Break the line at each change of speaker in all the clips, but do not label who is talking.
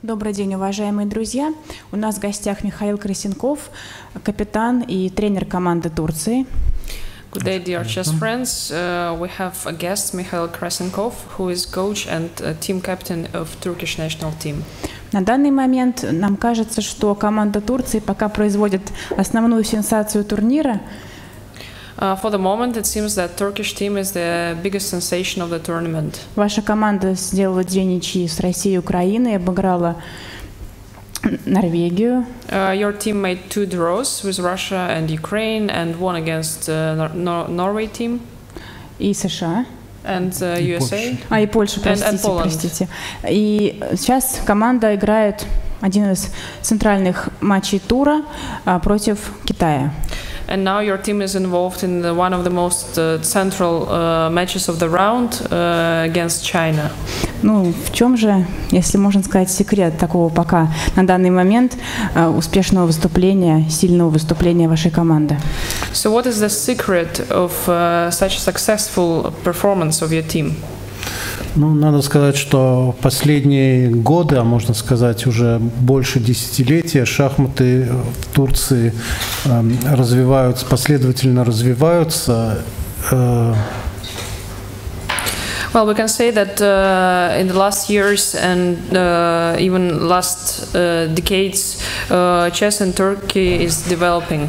Добрый день, уважаемые друзья. У нас в гостях Михаил Красенков, капитан и тренер команды Турции.
Good day, dear chess friends. We have a guest, Mikhail Krasenkov, who is coach and team captain of Turkish national team.
На данный момент нам кажется, что команда Турции пока производит основную сенсацию турнира.
For the moment, it seems that Turkish team is the biggest sensation of the tournament.
Ваша команда сделала 2 ничьи с Россией и Украиной, обыграла Норвегию.
Your team made 2 draws with Russia and Ukraine and won against Norway team.
И США.
And USA.
И Польша, простите. И сейчас команда играет один из центральных матчей тура против Китая.
And now your team is involved in one of the most central matches of the round against China.
Ну, в чем же, если можно сказать, секрет такого пока на данный момент успешного выступления, сильного выступления вашей команды?
So what is the secret of such a successful performance of your team?
Ну, надо сказать, что последние годы, а можно сказать уже больше десятилетия, шахматы в Турции развиваются, последовательно развиваются.
Well, we can say that in the last years and even last decades, chess in Turkey is developing.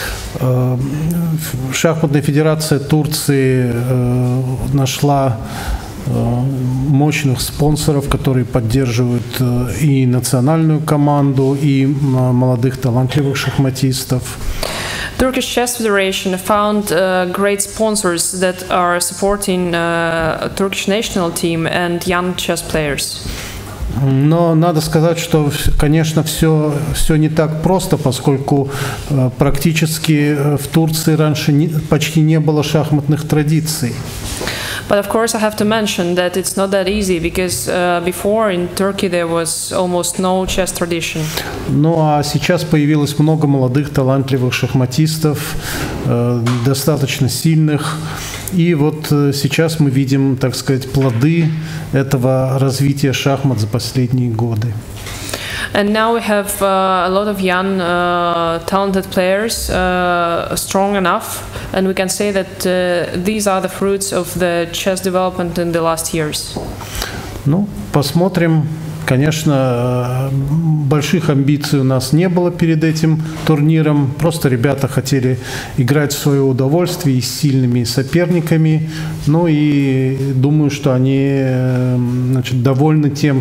Шахматная федерация Турции нашла мощных спонсоров, которые поддерживают и национальную команду, и молодых талантливых шахматистов.
Turkish Chess Federation found great sponsors that are supporting Turkish national team and young chess players.
Но надо сказать, что, конечно, все не так просто, поскольку практически в Турции раньше почти не было шахматных традиций.
But of course I have to mention that it's not that easy because before in Turkey there was almost no chess tradition.
Ну а сейчас появилось много молодых талантливых шахматистов, достаточно сильных. И вот сейчас мы видим, так сказать, плоды этого развития шахмат за последние годы.
And now we have a lot of young, talented players, strong enough, and we can say that these are the fruits of the chess development in the last years.
Ну, посмотрим. Конечно, больших амбиций у нас не было перед этим турниром. Просто ребята хотели играть в свое удовольствие и с сильными соперниками. Ну и думаю, что они, значит, довольны тем,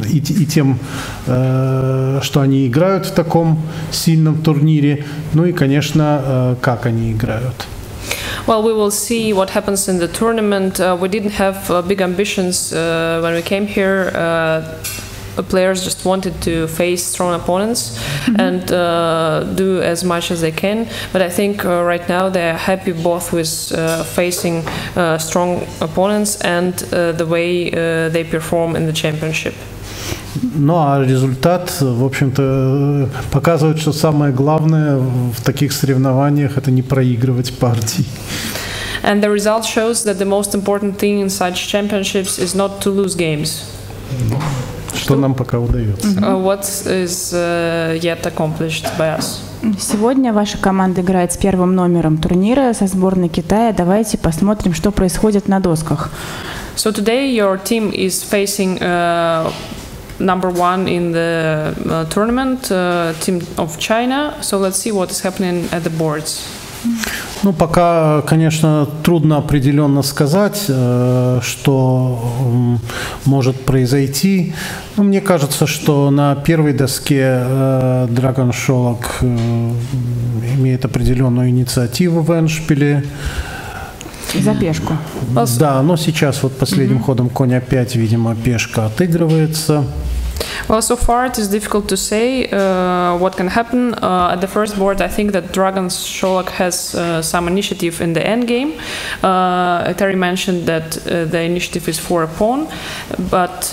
что они играют в таком сильном турнире. Ну и, конечно, как они играют.
Well, we will see what happens in the tournament. We didn't have big ambitions when we came here. Players just wanted to face strong opponents and do as much as they can. But I think right now they are happy both with facing strong opponents and the way they perform in the championship.
Ну а результат, в общем-то, показывает, что самое главное в таких соревнованиях – это не проигрывать партии.
And the result shows that the most important thing in such championships is not to lose games.
Что нам пока удается.
What is yet accomplished by us.
Сегодня ваша команда играет с первым номером турнира со сборной Китая. Давайте посмотрим, что происходит на досках.
So today your team is facing number 1 in the tournament, team of China. So let's see what is happening at the boards.
Ну, пока, конечно, трудно определенно сказать, что может произойти. Но мне кажется, что на первой доске Драган Шолак имеет определенную инициативу в эндшпиле.
За пешку.
Да, но сейчас вот последним ходом конь опять, видимо, пешка отыгрывается.
Well, so far it is difficult to say what can happen. At the first board, I think that Dragan Šolak has some initiative in the endgame. Terry mentioned that the initiative is for a pawn, but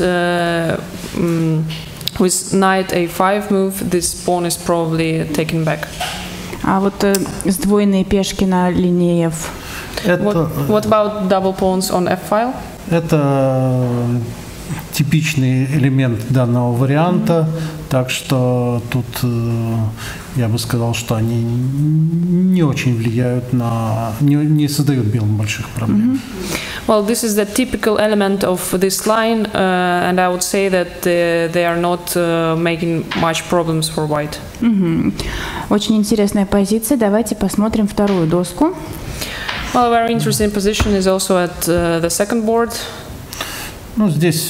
with knight a5 move, this pawn is probably taken back.
А вот сдвоенные пешки на линии F.
What about double pawns on F file?
Это типичный элемент данного варианта, так что тут я бы сказал, что они не очень влияют на, не создают белым больших проблем.
Well, this is the typical element of this line, and I would say that they are not making much problems for white.
Очень интересная позиция. Давайте посмотрим вторую доску.
Well, a very interesting position is also at the second board.
Ну, здесь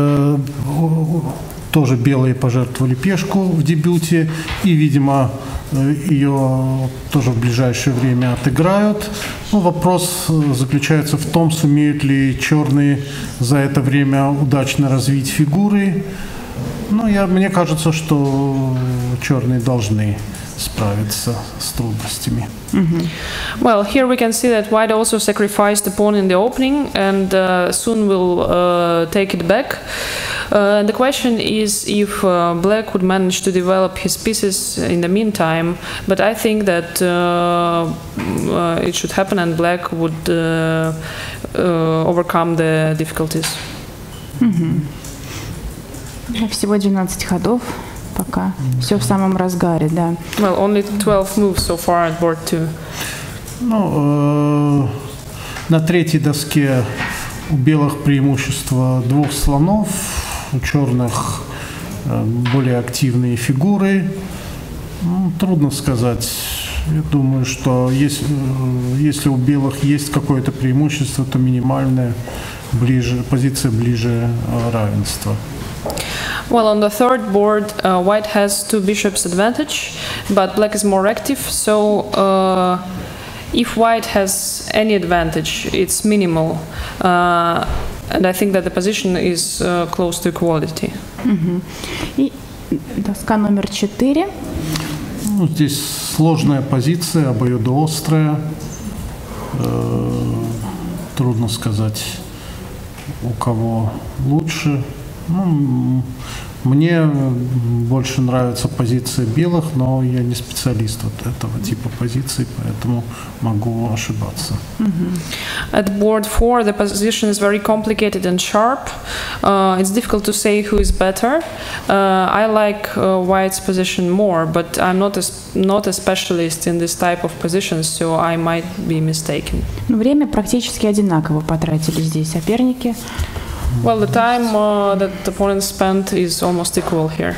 тоже белые пожертвовали пешку в дебюте, и, видимо, ее тоже в ближайшее время отыграют. Ну, вопрос заключается в том, сумеют ли черные за это время удачно развить фигуры. Ну, мне кажется, что черные должны справиться с трудностями.
Well, here we can see that white also sacrificed the pawn in the opening and soon will take it back. The question is if black would manage to develop his pieces in the meantime, but I think that it should happen and black would overcome the difficulties.
Всего 12 ходов. Пока все в самом разгаре, да.
Well, only 12 moves so far at board 2.
Ну, на третьей доске у белых преимущество двух слонов, у черных более активные фигуры. Ну, трудно сказать. Я думаю, что если у белых есть какое-то преимущество, то минимальное, позиция ближе равенства.
Well, on the third board, white has two bishops advantage, but black is more active, so if white has any advantage, it's minimal, and I think that the position is close to equality.
И доска номер 4.
Ну, здесь сложная позиция, обоюдоострая. Трудно сказать, у кого лучше. Ну, мне больше нравится позиция белых, но я не специалист вот этого типа позиций, поэтому могу ошибаться.
At board 4, the position is very complicated and sharp. It's difficult to say who is better. I like white's position more, but I'm not a specialist in this type of positions, so I might be mistaken.
Время практически одинаково потратили здесь соперники.
Well, the time that the opponent spent is almost equal here.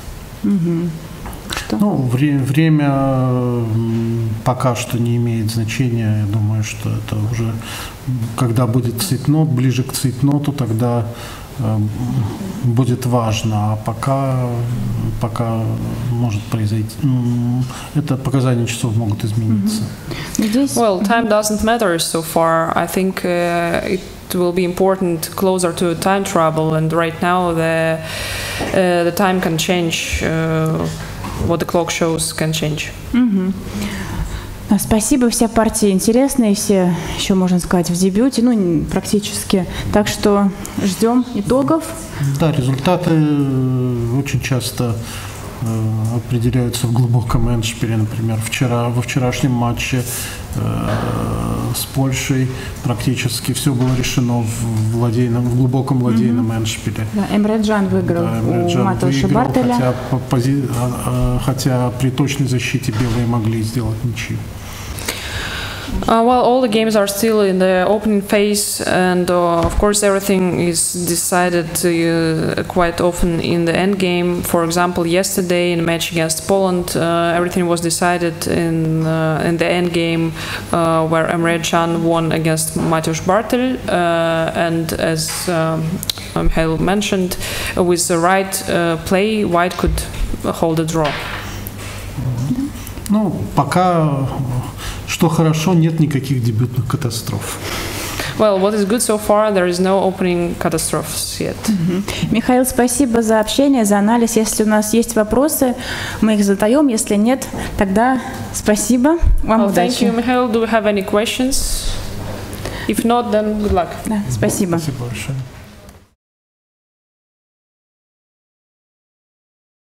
Ну, время пока что не имеет значения. Я думаю, что это уже, когда будет цейтнот, ближе к цейтноту, тогда будет важно. А пока может произойти, это показания часов могут измениться.
Well, time doesn't matter so far. I think it will be important closer to time travel, and right now the time can change. What the clock shows can change.
Спасибо, все партии интересные, все, еще можно сказать, в дебюте, ну, практически. Так что ждем итогов.
Да, результаты очень часто определяются в глубоком эндшпиле. Например, во вчерашнем матче с Польшей практически все было решено в глубоком ладейном эндшпиле.
Да, Эмре Can выиграл у Матеуша Бартеля.
Хотя при точной защите белые могли сделать ничью.
Well, all the games are still in the opening phase, and of course everything is decided quite often in the end game. For example, yesterday in a match against Poland, everything was decided in the end game, where Emre Can won against Mateusz Bartel, and as Mihail mentioned, with the right play, white could hold a draw.
Ну, пока что хорошо, нет никаких дебютных катастроф.
Well, what is good so far, there is no opening catastrophes yet.
Михаил, спасибо за общение, за анализ. Если у нас есть вопросы, мы их задаем. Если нет, тогда спасибо. Вам удачи.
Thank you, Mihail. Do we have any questions? If not, then good luck.
Да, спасибо.
Спасибо большое.